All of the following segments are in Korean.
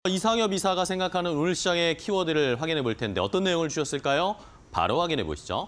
이상엽 이사가 생각하는 오늘 시장의 키워드를 확인해 볼 텐데 어떤 내용을 주셨을까요? 바로 확인해 보시죠.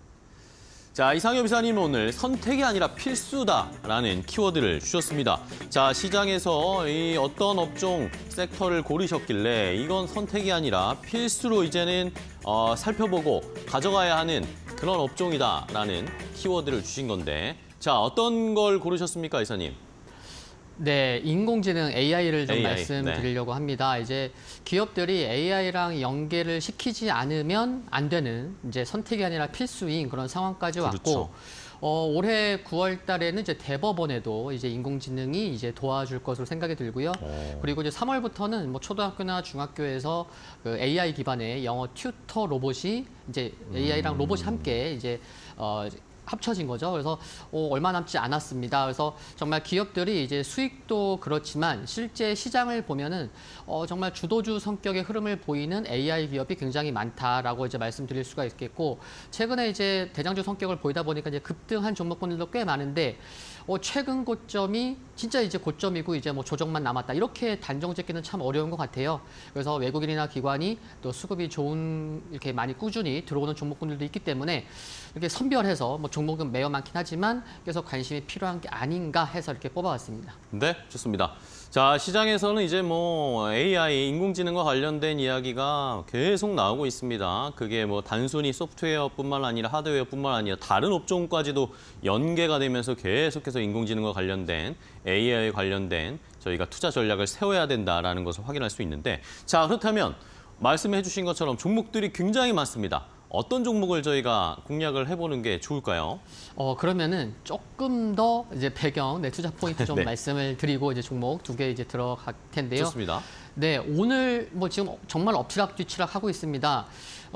자, 이상엽 이사님은 오늘 선택이 아니라 필수다라는 키워드를 주셨습니다. 자, 시장에서 이 어떤 업종, 섹터를 고르셨길래 이건 선택이 아니라 필수로 이제는 살펴보고 가져가야 하는 그런 업종이다라는 키워드를 주신 건데, 자, 어떤 걸 고르셨습니까, 이사님? 네, 인공지능 AI를 좀 AI, 말씀드리려고 합니다. 이제 기업들이 AI랑 연계를 시키지 않으면 안 되는 이제 선택이 아니라 필수인 그런 상황까지 그렇죠. 왔고, 올해 9월 달에는 이제 대법원에도 이제 인공지능이 이제 도와줄 것으로 생각이 들고요. 그리고 이제 3월부터는 뭐 초등학교나 중학교에서 그 AI 기반의 영어 튜터 로봇이 이제 AI랑 로봇이 함께 이제 합쳐진 거죠. 그래서 얼마 남지 않았습니다. 그래서 정말 기업들이 이제 수익도 그렇지만 실제 시장을 보면은 정말 주도주 성격의 흐름을 보이는 AI 기업이 굉장히 많다라고 이제 말씀드릴 수가 있겠고, 최근에 이제 대장주 성격을 보이다 보니까 이제 급등한 종목군들도 꽤 많은데 최근 고점이 진짜 이제 고점이고 이제 뭐 조정만 남았다, 이렇게 단정짓기는 참 어려운 것 같아요. 그래서 외국인이나 기관이 또 수급이 좋은 이렇게 많이 꾸준히 들어오는 종목군들도 있기 때문에 이렇게 선별해서 뭐 종목은 매우 많긴 하지만 계속 관심이 필요한 게 아닌가 해서 이렇게 뽑아왔습니다. 네, 좋습니다. 자, 시장에서는 이제 뭐 AI, 인공지능과 관련된 이야기가 계속 나오고 있습니다. 그게 뭐 단순히 소프트웨어뿐만 아니라 하드웨어뿐만 아니라 다른 업종까지도 연계가 되면서 계속해서 인공지능과 관련된 AI에 관련된 저희가 투자 전략을 세워야 된다라는 것을 확인할 수 있는데, 자, 그렇다면 말씀해 주신 것처럼 종목들이 굉장히 많습니다. 어떤 종목을 저희가 공략을 해보는 게 좋을까요? 그러면은 조금 더 이제 배경, 투자 포인트 좀 네. 말씀을 드리고 이제 종목 2개 이제 들어갈 텐데요. 좋습니다. 네, 오늘 뭐 지금 정말 엎치락뒤치락 하고 있습니다.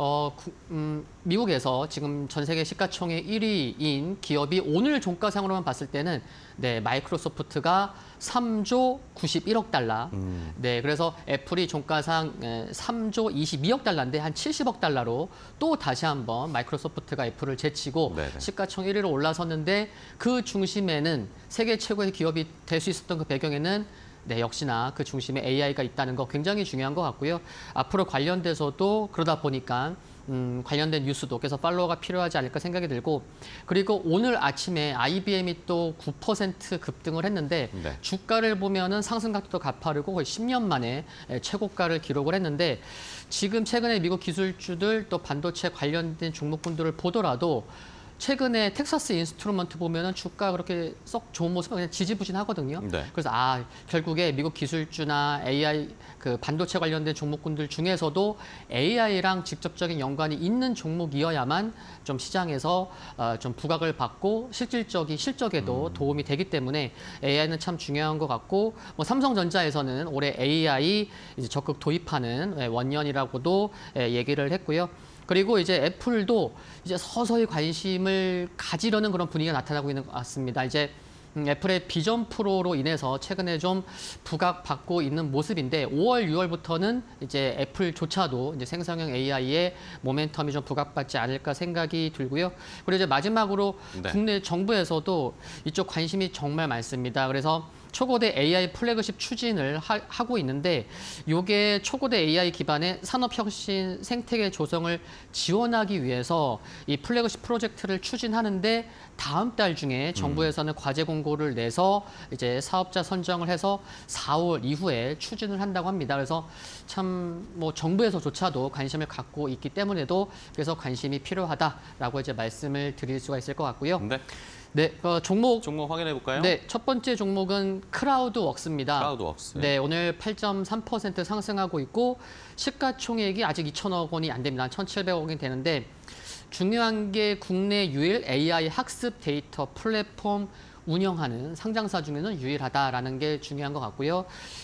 미국에서 지금 전 세계 시가총액 1위인 기업이 오늘 종가상으로만 봤을 때는 마이크로소프트가 3조 91억 달러. 네, 그래서 애플이 종가상 3조 22억 달러인데 한 70억 달러로 또 다시 한번 마이크로소프트가 애플을 제치고 네네. 시가총액 1위로 올라섰는데, 그 중심에는 세계 최고의 기업이 될 수 있었던 그 배경에는 역시나 그 중심에 AI가 있다는 거 굉장히 중요한 것 같고요. 앞으로 관련돼서도 그러다 보니까 관련된 뉴스도 계속 팔로워가 필요하지 않을까 생각이 들고, 그리고 오늘 아침에 IBM이 또 9% 급등을 했는데 네. 주가를 보면은 상승 각도도 가파르고 거의 10년 만에 최고가를 기록을 했는데, 지금 최근에 미국 기술주들 또 반도체 관련된 종목군들을 보더라도 최근에 텍사스 인스트루먼트 보면은 주가 그렇게 썩 좋은 모습은 그냥 지지부진하거든요. 네. 그래서 결국에 미국 기술주나 AI 그 반도체 관련된 종목군들 중에서도 AI랑 직접적인 연관이 있는 종목이어야만 좀 시장에서 좀 부각을 받고 실적에도 도움이 되기 때문에 AI는 참 중요한 것 같고, 뭐 삼성전자에서는 올해 AI 이제 적극 도입하는 원년이라고도 얘기를 했고요. 그리고 이제 애플도 이제 서서히 관심을 가지려는 그런 분위기가 나타나고 있는 것 같습니다. 이제 애플의 비전 프로로 인해서 최근에 좀 부각받고 있는 모습인데, 5월, 6월부터는 이제 애플조차도 이제 생성형 AI의 모멘텀이 좀 부각받지 않을까 생각이 들고요. 그리고 이제 마지막으로 국내 정부에서도 이쪽 관심이 정말 많습니다. 그래서 초거대 AI 플래그십 추진을 하고 있는데, 이게 초거대 AI 기반의 산업혁신 생태계 조성을 지원하기 위해서 이 플래그십 프로젝트를 추진하는데, 다음 달 중에 정부에서는 과제 공고를 내서 이제 사업자 선정을 해서 4월 이후에 추진을 한다고 합니다. 그래서 참 뭐 정부에서조차도 관심을 갖고 있기 때문에도 그래서 관심이 필요하다라고 이제 말씀을 드릴 수가 있을 것 같고요. 네. 종목 확인해 볼까요? 네, 첫 번째 종목은 크라우드웍스입니다. 크라우드웍스. 네, 오늘 8.3% 상승하고 있고 시가총액이 아직 2천억 원이 안 됩니다. 1,700억 원이 되는데, 중요한 게 국내 유일 AI 학습 데이터 플랫폼 운영하는 상장사 중에는 유일하다라는 게 중요한 것 같고요.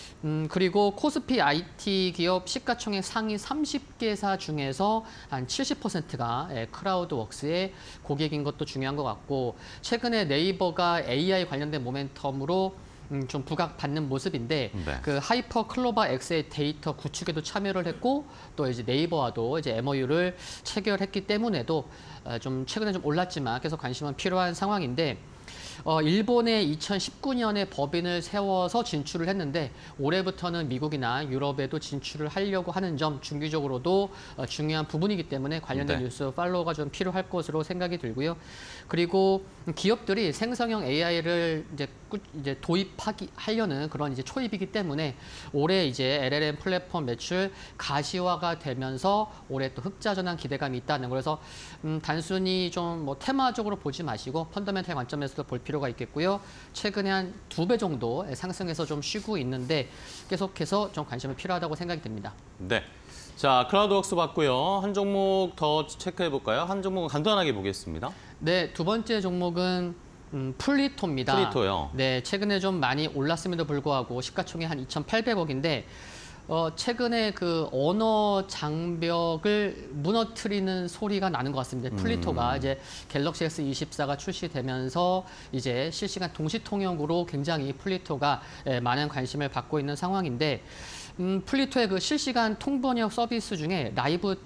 그리고 코스피 IT 기업 시가총액 상위 30개사 중에서 한 70%가 크라우드웍스의 고객인 것도 중요한 것 같고, 최근에 네이버가 AI 관련된 모멘텀으로 좀 부각받는 모습인데, 그 하이퍼 클로바 X의 데이터 구축에도 참여를 했고, 또 이제 네이버와도 이제 MOU를 체결했기 때문에도 좀 최근에 좀 올랐지만 계속 관심은 필요한 상황인데, 일본의 2019년에 법인을 세워서 진출을 했는데 올해부터는 미국이나 유럽에도 진출을 하려고 하는 점 중기적으로도 중요한 부분이기 때문에 관련된 네. 뉴스 팔로우가 좀 필요할 것으로 생각이 들고요. 그리고 기업들이 생성형 AI를 이제 도입하려는 그런 이제 초입이기 때문에 올해 이제 LLM 플랫폼 매출 가시화가 되면서 올해 또 흑자 전환 기대감이 있다는 거. 그래서 단순히 좀 뭐 테마적으로 보지 마시고 펀더멘탈 관점에서도 볼 필요가 있겠고요. 최근에 한 2배 정도 상승해서 좀 쉬고 있는데 계속해서 좀 관심이 필요하다고 생각이 듭니다. 네. 자, 클라우드웍스 봤고요. 한 종목 더 체크해 볼까요? 한 종목은 간단하게 보겠습니다. 네, 두 번째 종목은 플리토입니다. 플리토요. 네, 최근에 좀 많이 올랐음에도 불구하고 시가총액 한 2,800억인데 최근에 그 언어 장벽을 무너뜨리는 소리가 나는 것 같습니다. 플리토가 이제 갤럭시 S24가 출시되면서 이제 실시간 동시 통역으로 굉장히 플리토가 많은 관심을 받고 있는 상황인데 플리토의 그 실시간 통번역 서비스 중에 라이브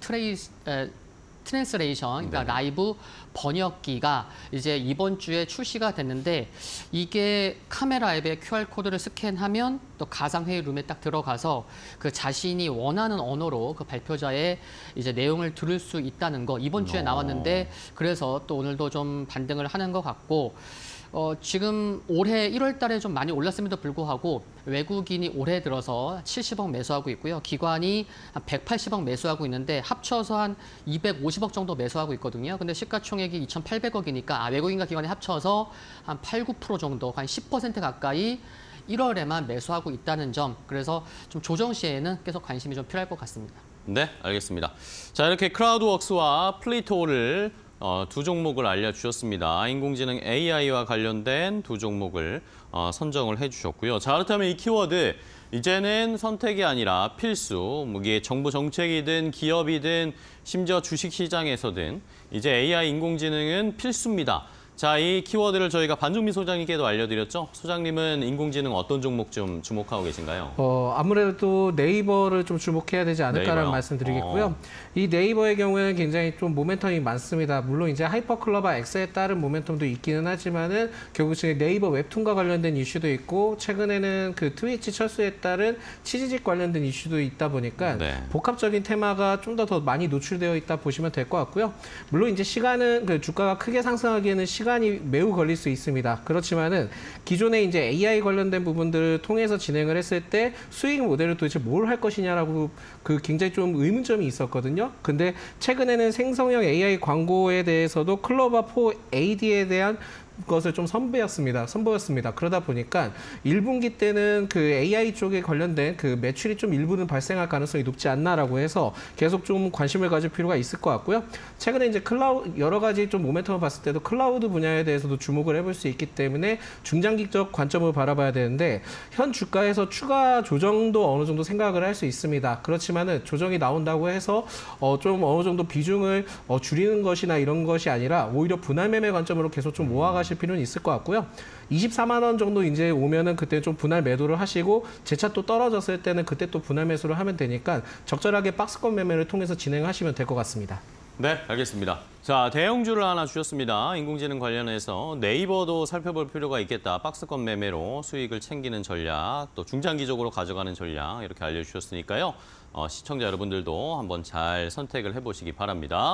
트랜스레이션, 그러니까 네. 라이브 번역기가 이제 이번 주에 출시가 됐는데 이게 카메라 앱에 QR코드를 스캔하면 또 가상회의 룸에 딱 들어가서 그 자신이 원하는 언어로 그 발표자의 이제 내용을 들을 수 있다는 거 이번 주에 나왔는데 그래서 또 오늘도 좀 반등을 하는 것 같고 지금 올해 1월 달에 좀 많이 올랐음에도 불구하고 외국인이 올해 들어서 70억 매수하고 있고요. 기관이 한 180억 매수하고 있는데 합쳐서 한 250억 정도 매수하고 있거든요. 근데 시가총액이 2,800억이니까 외국인과 기관이 합쳐서 한 8, 9% 정도, 한 10% 가까이 1월에만 매수하고 있다는 점. 그래서 좀 조정 시에는 계속 관심이 좀 필요할 것 같습니다. 네, 알겠습니다. 자, 이렇게 클라우드웍스와 플리토를 두 종목을 알려주셨습니다. 인공지능 AI와 관련된 두 종목을 선정을 해주셨고요. 자, 그렇다면 이 키워드 이제는 선택이 아니라 필수, 이게 정부 정책이든 기업이든 심지어 주식시장에서든 이제 AI 인공지능은 필수입니다. 자, 이 키워드를 저희가 반중민 소장님께도 알려드렸죠. 소장님은 인공지능 어떤 종목 좀 주목하고 계신가요? 아무래도 네이버를 좀 주목해야 되지 않을까라는 네이버요? 말씀드리겠고요. 이 네이버의 경우에는 굉장히 좀 모멘텀이 많습니다. 물론 이제 하이퍼클러바 X에 따른 모멘텀도 있기는 하지만은 결국 지금 네이버 웹툰과 관련된 이슈도 있고 최근에는 그 트위치 철수에 따른 취지직 관련된 이슈도 있다 보니까 네. 복합적인 테마가 좀 더 많이 노출되어 있다 보시면 될 것 같고요. 물론 이제 시간은 그 주가가 크게 상승하기에는 시간이 매우 걸릴 수 있습니다. 그렇지만은 기존에 이제 AI 관련된 부분들을 통해서 진행을 했을 때 수익 모델을 도대체 뭘 할 것이냐라고 그 굉장히 좀 의문점이 있었거든요. 근데 최근에는 생성형 AI 광고에 대해서도 클로버4 AD에 대한 것을 좀 선보였습니다. 그러다 보니까 1분기 때는 그 AI 쪽에 관련된 그 매출이 좀 일부는 발생할 가능성이 높지 않나라고 해서 계속 좀 관심을 가질 필요가 있을 것 같고요. 최근에 이제 여러 가지 좀 모멘텀을 봤을 때도 클라우드 분야에 대해서도 주목을 해볼 수 있기 때문에 중장기적 관점을 바라봐야 되는데 현 주가에서 추가 조정도 어느 정도 생각을 할 수 있습니다. 그렇지만은 조정이 나온다고 해서 좀 어느 정도 비중을 줄이는 것이나 이런 것이 아니라 오히려 분할 매매 관점으로 계속 좀 모아가실 필요는 있을 것 같고요. 24만 원 정도 이제 오면은 그때 좀 분할 매도를 하시고 재차 또 떨어졌을 때는 그때 또 분할 매수를 하면 되니까 적절하게 박스권 매매를 통해서 진행하시면 될 것 같습니다. 네, 알겠습니다. 자, 대형주를 하나 주셨습니다. 인공지능 관련해서 네이버도 살펴볼 필요가 있겠다. 박스권 매매로 수익을 챙기는 전략, 또 중장기적으로 가져가는 전략 이렇게 알려주셨으니까요. 시청자 여러분들도 한번 잘 선택을 해보시기 바랍니다.